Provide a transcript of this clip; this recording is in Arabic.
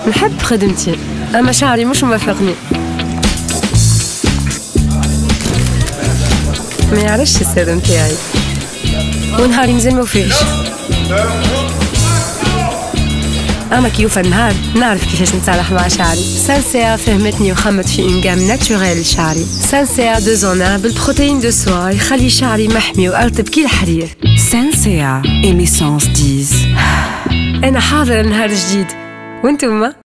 نحب خدمتي اما شعري مش موافقني. ما يعرفش السر نتاعي ونهاري مازال ما وفاش. اما كي يوفى النهار نعرف كيفاش نتصالح مع شعري. سانسير فهمتني وخمت في اون جام ناتوريل لشعري. سانسير دو زونا بالبروتين دو سوا يخلي شعري محمي وارطب كي الحرير. سانسير ايميسونس 10. انا حاضر النهار الجديد وانتوما؟